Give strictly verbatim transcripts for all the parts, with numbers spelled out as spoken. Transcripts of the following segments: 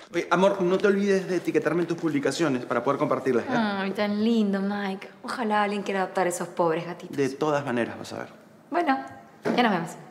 Oye, amor, no te olvides de etiquetarme en tus publicaciones para poder compartirlas, ¿ya? Ay, tan lindo, Mike. Ojalá alguien quiera adoptar a esos pobres gatitos. De todas maneras, vas a ver. Bueno, ya nos vemos.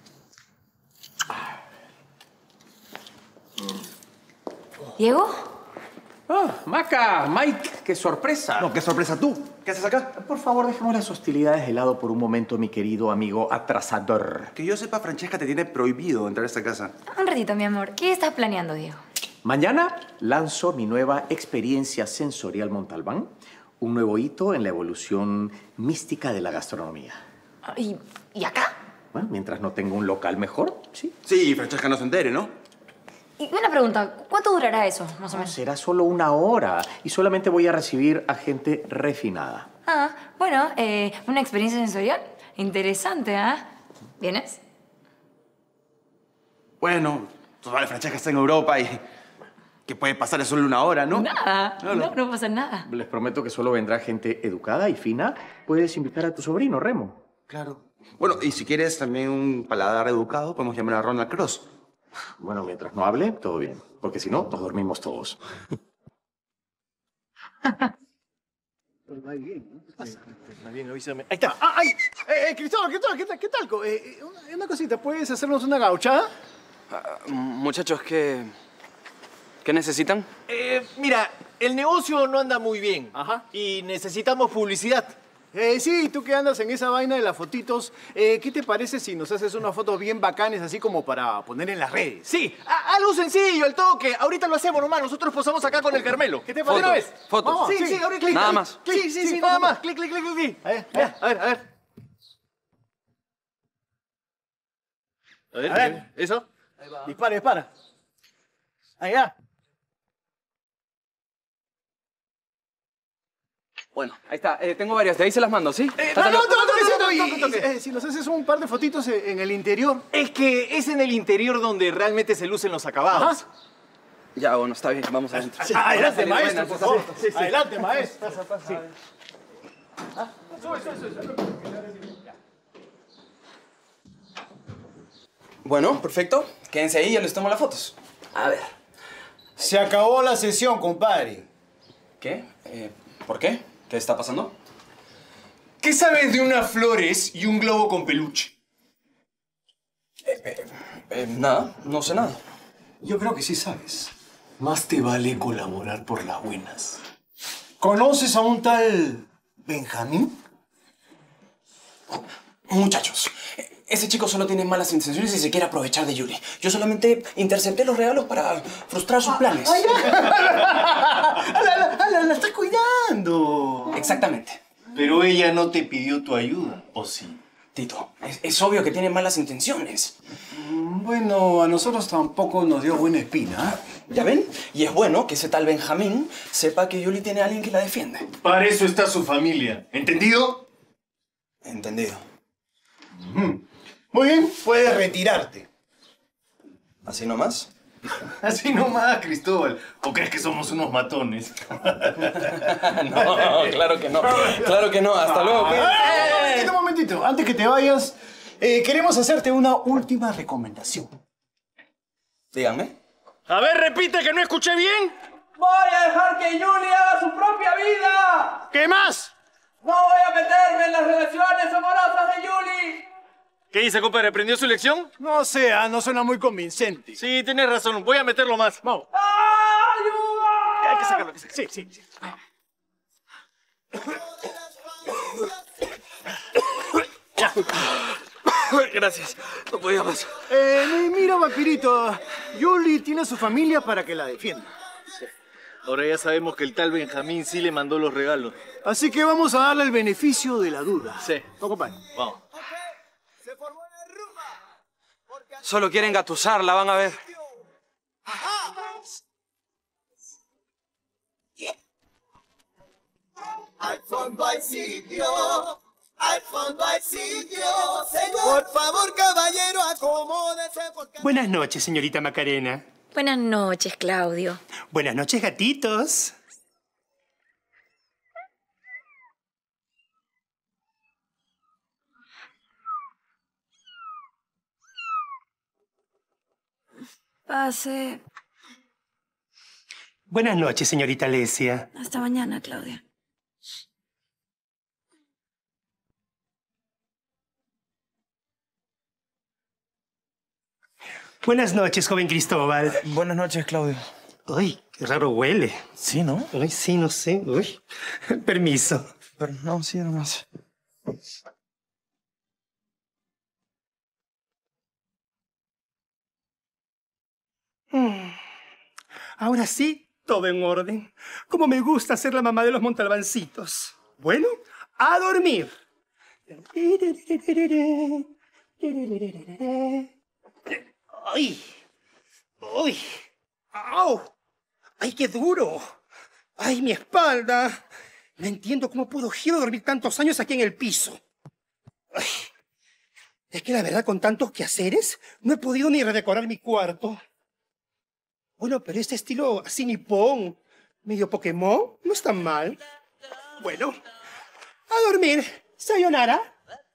¿Diego? Ah, Maca, Mike, qué sorpresa. No, qué sorpresa tú. ¿Qué haces acá? Por favor, dejemos las hostilidades de lado por un momento, mi querido amigo atrasador. Que yo sepa, Francesca te tiene prohibido entrar a esta casa. Un ratito, mi amor. ¿Qué estás planeando, Diego? Mañana lanzo mi nueva experiencia sensorial Montalbán, un nuevo hito en la evolución mística de la gastronomía. ¿Y, ¿y acá? Bueno, mientras no tenga un local mejor, sí. Sí, Francesca no se entere, ¿no? Y una pregunta, ¿cuánto durará eso, más o No, menos? será solo una hora y solamente voy a recibir a gente refinada. Ah, bueno, eh, una experiencia sensorial interesante, ¿ah? ¿eh? ¿Vienes? Bueno, tú sabes, Francesca está en Europa y... ¿Qué puede pasar? Es solo una hora, ¿no? Nada, No, no, no. no pasa nada. Les prometo que solo vendrá gente educada y fina. Puedes invitar a tu sobrino, Remo. Claro. Bueno, y si quieres también un paladar educado, podemos llamar a Ronald Cross. Bueno, mientras no hable, todo bien. Porque si no, nos dormimos todos. Va bien, ¿no? Va bien, avísame. Ahí está. ¡Ah, ay! Eh, eh, Cristóbal, Cristóbal, ¿qué tal? ¿Qué tal? Eh, eh, una, una cosita, ¿puedes hacernos una gauchada? Uh, muchachos, ¿qué, ¿qué necesitan? Eh, mira, el negocio no anda muy bien. Ajá. Y necesitamos publicidad. Eh, sí, tú que andas en esa vaina de las fotitos, eh, ¿qué te parece si nos haces unas fotos bien bacanes así como para poner en las redes? Sí, a- algo sencillo, al toque. Ahorita lo hacemos nomás, nosotros posamos acá con el Carmelo. ¿Qué te parece? Fotos, ¿Una vez? fotos. Vamos, sí, sí, ahorita. Clic, Nada clic, más. clic, sí, sí, sí, nada más. Clic, clic, clic, clic, clic. A ver, a ver, a ver, a ver. A ver, a ver. ¿Eso? Dispara, dispara. Allá. Bueno, ahí está. Eh, tengo varias. De ahí se las mando, ¿sí? Eh, Tata, no, no, lo- toque, toque, toque, toque, y- toque. y, eh, si nos haces un par de fotitos en en el interior. Es que es en el interior donde realmente se lucen los acabados. Ya, bueno, está bien. Vamos adentro. Adelante, Buenas, maestro, por buenas. favor. Adelante, maestro. Sí. Sube, sube, sube. Bueno, perfecto. Quédense ahí, ya les tomo las fotos. A ver. Se acabó la sesión, compadre. ¿Qué? Eh, ¿Por qué? ¿Qué está pasando? ¿Qué sabes de unas flores y un globo con peluche? Eh, nada, no sé nada. Yo creo que sí sabes. Más te vale colaborar por las buenas. ¿Conoces a un tal Benjamín? Muchachos, ese chico solo tiene malas intenciones y se quiere aprovechar de Yuli. Yo solamente intercepté los regalos para frustrar sus planes. ¡Ay, ya! ¡La, la, la, la estás cuidando! Exactamente. Pero ella no te pidió tu ayuda, ¿o sí? Tito, es, es obvio que tiene malas intenciones. Bueno, a nosotros tampoco nos dio buena espina. ¿Ya ven? Y es bueno que ese tal Benjamín sepa que Yuli tiene a alguien que la defiende. Para eso está su familia. ¿Entendido? Entendido. Muy bien, puedes retirarte. ¿Así nomás? Así nomás, Cristóbal. ¿O crees que somos unos matones? No, claro que no. Claro que no. Hasta luego. pues. ¡Eh! Un momentito, un momentito. Antes que te vayas, eh, queremos hacerte una última recomendación. Díganme. A ver, repite que no escuché bien. Voy a dejar que Yuli haga su propia vida. ¿Qué más? No voy a meterme en las relaciones amorosas de Yuli. ¿Qué dice, compadre? ¿Aprendió su lección? No sé, ah, no suena muy convincente. Sí, tienes razón. Voy a meterlo más. Vamos. ¡Ayuda! Hay que sacarlo. hay que sacarlo. Sí, sí, sí. Ya. Gracias. No podía más. Eh, mira, vampirito. Yuli tiene a su familia para que la defienda. Ahora ya sabemos que el tal Benjamín sí le mandó los regalos. Así que vamos a darle el beneficio de la duda. Sí. ¿No, compadre? Vamos. Solo quieren gatusarla, van a ver. Al fondo hay sitio, al fondo hay sitio, señor. Por favor, caballero, acomódese porque... Buenas noches, señorita Macarena. Buenas noches, Claudio. Buenas noches, gatitos. Pase. Buenas noches, señorita Alesia. Hasta mañana, Claudia. Buenas noches, joven Cristóbal. Buenas noches, Claudio. Uy, qué raro huele. Sí, ¿no? Uy, sí, no sé. Uy. Permiso. Pero no, sí, nomás. Mm. Ahora sí, todo en orden. Como me gusta ser la mamá de los Montalbancitos. Bueno, a dormir. ¡Ay! ¡Ay! ¡Au! ¡Ay, qué duro! ¡Ay, mi espalda! No entiendo cómo pudo Giro dormir tantos años aquí en el piso. Ay. Es que la verdad, con tantos quehaceres, no he podido ni redecorar mi cuarto. Bueno, pero este estilo así nipón, medio Pokémon, no es tan mal. Bueno, a dormir. Sayonara.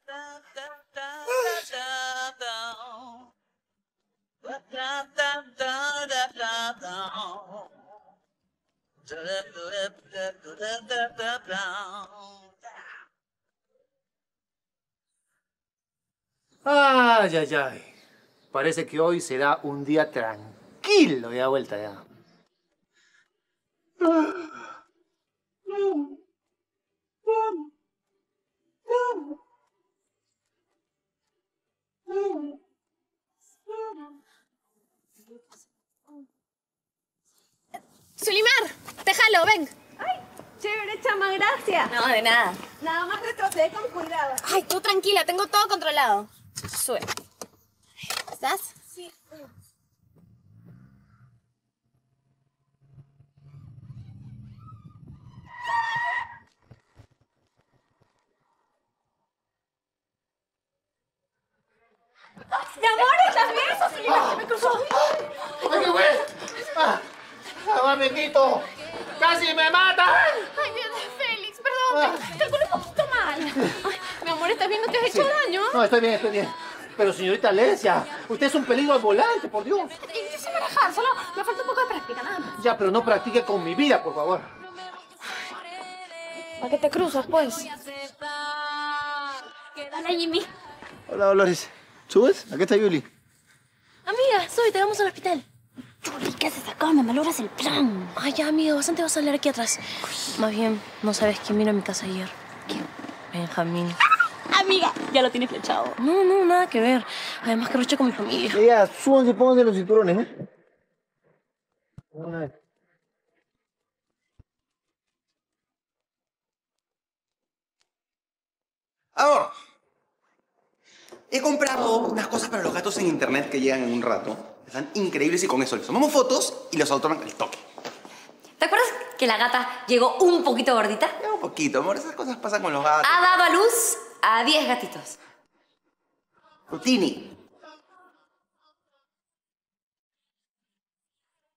Ay, ay, ay. Parece que hoy será un día tranquilo de vuelta ya. Sulimar, te jalo, ven. Ay, chévere, chama, gracias. No, de nada. Nada más retrocede con cuidado. Ay, tú tranquila, tengo todo controlado. Sube. ¿Estás? Sí. ¡Mi amor, estás bien! ¡Eso sí, se me cruzó! ¡Ay, qué güey! ¡Ah! ¡Ah, bendito! ¡Casi me matan! Ay, Dios, Félix, perdón. Te calculé un poquito mal. Ay, mi amor, ¿estás bien? ¿No te has hecho daño? No, estoy bien, estoy bien. Pero, señorita Alesia, usted es un peligro al volante, por Dios. Yo sé manejar, solo me falta un poco de práctica, nada más. Ya, pero no practique con mi vida, por favor. ¿Para qué te cruzas, pues? Hola, Jimmy. Hola, Dolores. ¿Subes? Aquí está Yuli. Amiga, sube, te vamos al hospital. Juli, ¿qué haces acá? Me malogras el plan. Ay, ya, amiga, bastante vas a hablar aquí atrás. Más bien, no sabes quién vino a mi casa ayer. ¿Quién? Benjamín. Amiga, ya lo tienes flechado. No, no, nada que ver. Además que roche con mi familia. Ya, súbanse y pónganse los cinturones, ¿eh? Amor, he comprado unas cosas para los gatos en internet que llegan en un rato. Están increíbles y con eso les tomamos fotos y los automan al toque. ¿Te acuerdas que la gata llegó un poquito gordita? Ya un poquito, amor. Esas cosas pasan con los gatos. Ha dado a luz a diez gatitos. Rutini.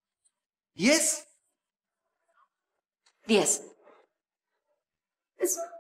¿Diez? diez. Eso.